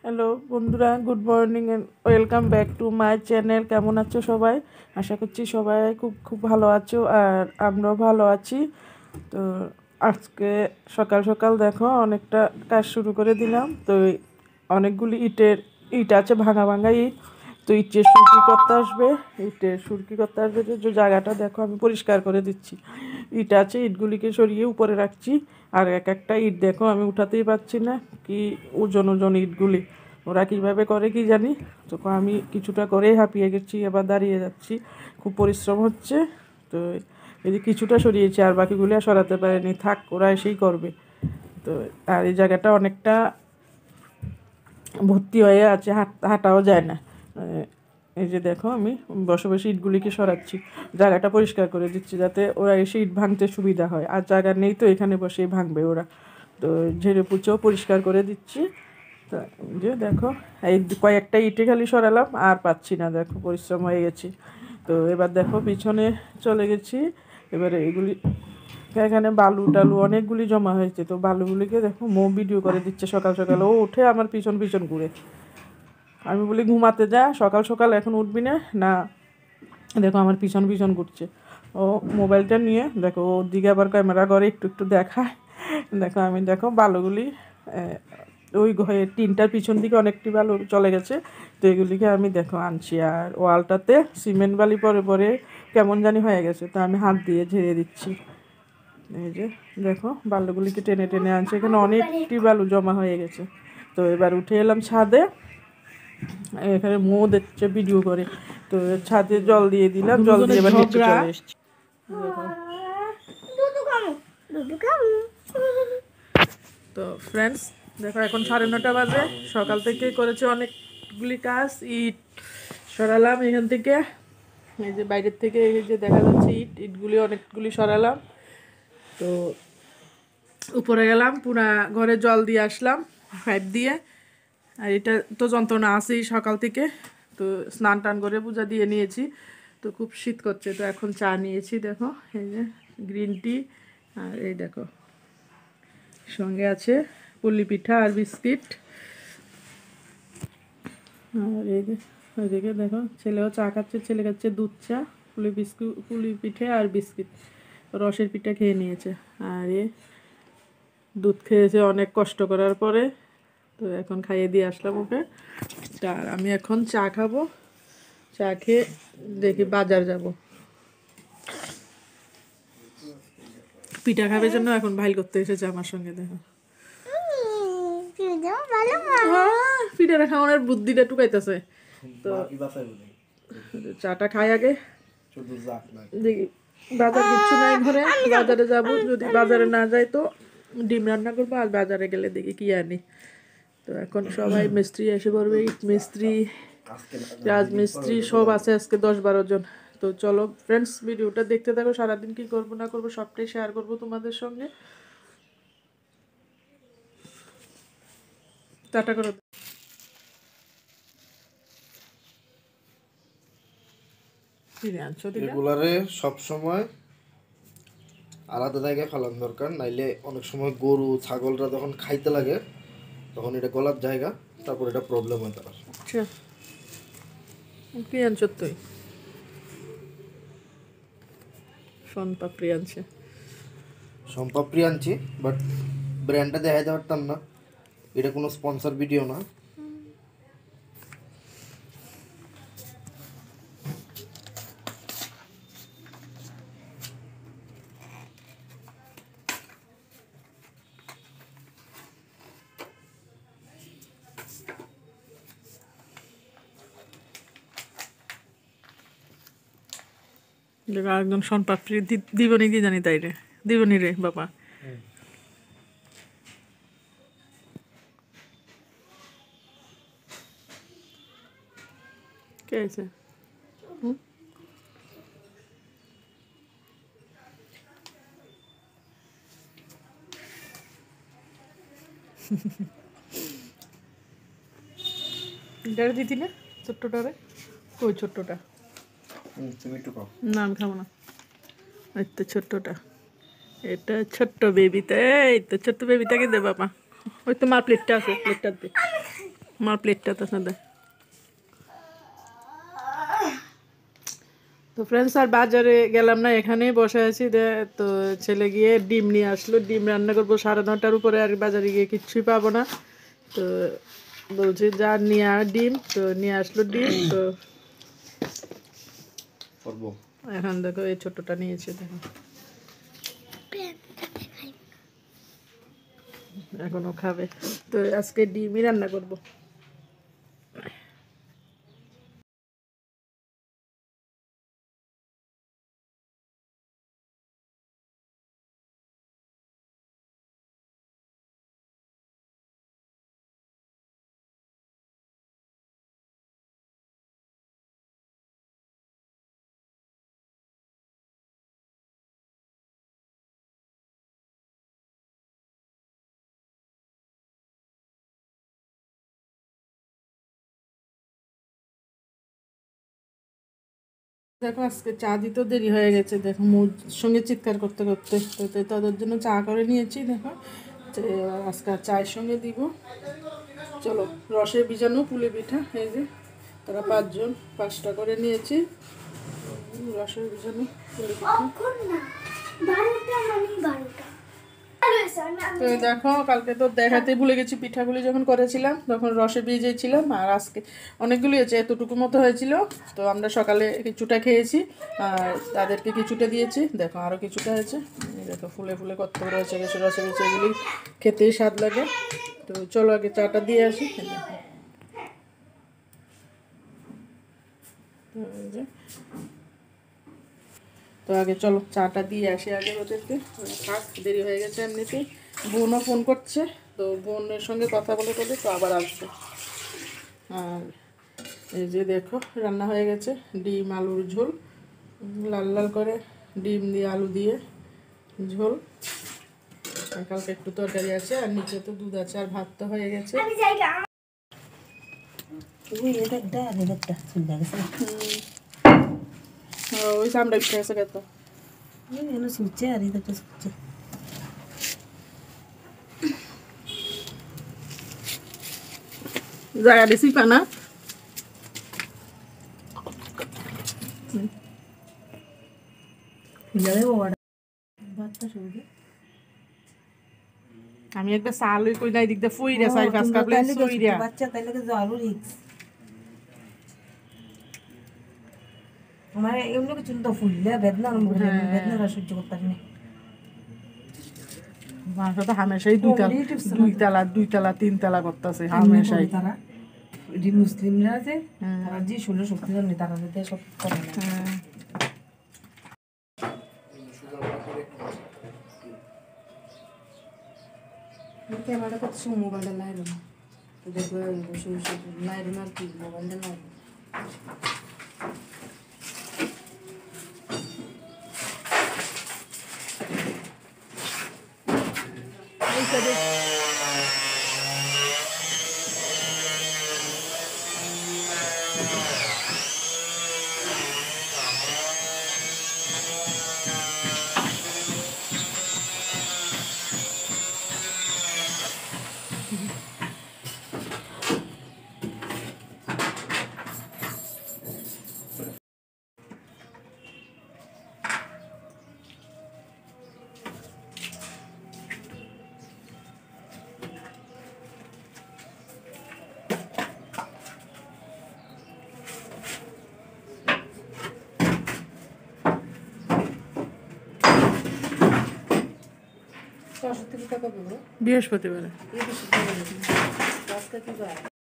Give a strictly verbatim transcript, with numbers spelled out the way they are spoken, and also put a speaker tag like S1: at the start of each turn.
S1: Hello বন্ধুরা, good morning and welcome back to my channel. কেমন আছো সবাই? আশা করছি সবাই খুব খুব ভালো আছো, আর আমরাও ভালো আছি। তো আজকে সকাল সকাল দেখো অনেকটা কাজ শুরু করে দিলাম। তো অনেকগুলি ইটের ইট আছে, ভাঙা ভাঙা ইট। তো ইটের সুরকি করতে আসবে, ইটের সুরকি করতে আসবে যে জায়গাটা দেখো আমি পরিষ্কার করে দিচ্ছি। ইট আছে, ইটগুলিকে সরিয়ে উপরে রাখছি। আর এক একটা ইট দেখো আমি উঠাতেই পারছি না, কি ওজন ওজন ইটগুলি। ওরা কীভাবে করে কি জানি। তো আমি কিছুটা করেই হাঁপিয়ে গেছি, এবার দাঁড়িয়ে যাচ্ছি, খুব পরিশ্রম হচ্ছে। তো এই যে কিছুটা সরিয়েছি, আর বাকিগুলি আর সরাতে পারেনি, থাক ওরা এসেই করবে। তো আর এই জায়গাটা অনেকটা ভর্তি হয়ে আছে, হাঁট হাঁটাও যায় না। এই যে দেখো আমি বসে বসে ইটগুলিকে সরাচ্ছি, জায়গাটা পরিষ্কার করে দিচ্ছি যাতে ওরা এসে ইট ভাঙতে সুবিধা হয়। আর জায়গা নেই তো এখানে বসেই ভাঙবে ওরা। তো ঝেড়ে পুচেও পরিষ্কার করে দিচ্ছি। তা যে দেখো এই কয়েকটা ইটে খালি সরালাম, আর পাচ্ছি না, দেখো পরিশ্রম হয়ে গেছি। তো এবার দেখো পিছনে চলে গেছি। এবারে এগুলি এখানে বালু টালু অনেকগুলি জমা হয়েছে, তো বালুগুলিকে দেখো মো ভিডিও করে দিচ্ছে সকাল সকাল। ও উঠে আমার পিছন পিছন ঘুরে। আমি বলি ঘুমাতে যা, সকাল সকাল এখন উঠবি না না। দেখো আমার পিছন পিছন ঘুরছে। ও মোবাইলটা নিয়ে দেখো ওর দিকে আবার ক্যামেরা করে একটু একটু দেখায়। দেখো আমি দেখো বালুগুলি ওই ঘরে টিনটার পিছন দিকে অনেকটি বালু চলে গেছে। তো এগুলিকে আমি দেখো আনছি, আর ওয়ালটাতে সিমেন্ট বালি পরে পরে কেমন জানি হয়ে গেছে, তো আমি হাত দিয়ে ঝেড়ে দিচ্ছি। এই যে দেখো বালুগুলিকে টেনে টেনে আনছে, এখানে অনেকটি বালু জমা হয়ে গেছে। তো এবার উঠে এলাম ছাদে, এখানে মো দেখছে ভিডিও করে। তো ছাদে জল দিয়ে দিলাম, জল দিয়ে এবার নিচে চলে এসছি। তো ফ্রেন্ডস দেখো এখন সাড়ে নটা বাজে, সকাল থেকে করেছে অনেকগুলি কাজ। ইট সরালাম এখান থেকে, এই যে বাইরের থেকে এই যে দেখা যাচ্ছে ইট ইটগুলি অনেকগুলি সরালাম। তো উপরে গেলাম, পুরা ঘরে জল দিয়ে আসলাম পাইপ দিয়ে। আর এটা তো যন্ত্রণা আছেই সকাল থেকে। তো স্নান টান করে পূজা দিয়ে নিয়েছি। তো খুব শীত করছে, তো এখন চা নিয়েছি দেখো, এই যে গ্রিন টি। আর এই দেখো সঙ্গে আছে পুলি পিঠা আর বিস্কিট। আর এই যে ওইদিকে দেখো ছেলেও চা খাচ্ছে, ছেলে খাচ্ছে দুধ চা, পুলি বিস্কুট পুলি পিঠে আর বিস্কিট। রসের পিঠা খেয়ে নিয়েছে, আর এ দুধ খেয়েছে অনেক কষ্ট করার পরে। তো এখন খাইয়ে দিয়ে আসলাম ওকে। আর আমি এখন চা খাবো, চা খেয়ে দেখি বাজার যাব। পিঠা খাবে জন্য এখন ভাইল করতে এসেছে আমার সঙ্গে। দেখো পিঠাটা খাওয়ানোর বুদ্ধিটা টুকাইতেছে। তো চাটা খাই আগে, দেখি বাজার কিচ্ছু নাই ঘরে, বাজারে যাব। যদি বাজারে না যাই তো ডিম রান্না করবো, আর বাজারে গেলে দেখি কি আনি। তো এখন সবাই মিস্ত্রি এসে পড়বে, ইট মিস্ত্রি রাজমিস্ত্রি সব আছে আজকে দশ বারো জন। তো চলো ফ্রেন্ডস ভিডিওটা দেখতে থাকো, সারাদিন কি করবো না করবো সবটাই শেয়ার করবো তোমাদের সঙ্গে। টাটা করো।
S2: এগুলারে সব সময় আলাদা জায়গায় ফেলান দরকার, নাইলে অনেক সময় গরু ছাগলরা যখন খাইতে লাগে তখন এটা গলার জায়গা, তারপর এটা প্রবলেম হয় তার।
S1: আচ্ছা কি আনছো তুই? শনপাপড়ি আনছে।
S2: শনপাপড়ি আনছি, বাট ব্র্যান্ডটা দেখাইতে পারতাম না, এটা কোনো স্পন্সর ভিডিও না।
S1: একজন শনপাপড়ি দিবনি কি জানি, তাই রে দিবনি রে বাবা। কে আছে? এটারে দিতি না ছোট্টটারে? ওই ছোট্টটা না আমি খাবো না। ওই তো ছোট্টটা, এটা ছোট্ট বেবিতে, এই তো ছোট্ট বেবিটাকে দে বাবা। ওই তো মার প্লেটটা আছে, প্লেটটা দে। আমার প্লেটটা তো না দেয়। তো ফ্রেন্ডস আর বাজারে গেলাম না, এখানেই বসে আছি। তো ছেলে গিয়ে ডিম নিয়ে আসলো, ডিম রান্না করবো সাড়ে নটার উপরে, আর বাজারে গিয়ে কিচ্ছুই পাবো না। তো বলছি যা নিয়ে আর ডিম, তো নিয়ে আসলো ডিম। তো এখন দেখো এই ছোটটা নিয়েছে, দেখো এখনো খাবে। তো আজকে ডিমই রান্না করবো। দেখো আজকে চা দিতেও দেরি হয়ে গেছে, দেখো মুর সঙ্গে চিৎকার করতে করতে। তো তাদের জন্য চা করে নিয়েছি, দেখো আজকে চায়ের সঙ্গে দিব। চলো, রসে ভিজানো পুলি পিঠা, এই যে তারা পাঁচজন, পাঁচটা করে নিয়েছি রসে ভিজানো পুলি পিঠা। তো দেখো কালকে তো দেখাতে ভুলে গেছি, পিঠাগুলি যখন করেছিলাম তখন রসে ভিজিয়েছিলাম, আর আজকে অনেকগুলি হয়েছে, এতটুকু মতো হয়েছিল। তো আমরা সকালে কিছুটা খেয়েছি আর তাদেরকে কিছুটা দিয়েছি। দেখো আরও কিছুটা হয়েছে, দেখো ফুলে ফুলে কত রয়েছে রসে রসে রয়েছে, এগুলি খেতেই স্বাদ লাগে। তো চলো আগে চাটা দিয়ে আসি। তো আগে চলো চাটা দিয়ে আসি আগে ওদেরকে, থাক দেরি হয়ে গেছে এমনিতেই। বোনও ফোন করছে, তো বোনের সঙ্গে কথা বলে বলে তো আবার আসবে। আর এই যে দেখো রান্না হয়ে গেছে, ডিম আলুর ঝোল, লাল লাল করে ডিম দিয়ে আলু দিয়ে ঝোল। কালকে একটু তরকারি আছে, আর নিচে তো দুধ আছে, আর ভাত তো হয়ে গেছে। ওই সামনে উঠে গেছে কত
S3: সুচে আর এটা সুচে
S1: জায়গা বেশি পানা। আমি একবার সাল ওই কই নাই দিক দে ফুই রে সাই ফাস কাবলে সুই রে
S3: বাচ্চা তাইলে তো আলু রিক্স আমার এমনি কিছু তো ফুললে বেদনা বেদনা সহ্য করতে পারি না।
S1: মাংস তো হামেশাই দুই তালা দুই তালা দুই তালা তিন তালা করতেছে হামেশাই।
S3: তারা এটি মুসলিমরা আছে, তারা যে ষোলো শক্তি জানে তারা যাতে সব করে না। ক্যামেরা কত সময় মোবাইলটা লাইলো না, তো দেখবো বসে বসে লাইলো না আর কি মোবাইলটা লাইলো।
S1: বৃহস্পতিবার।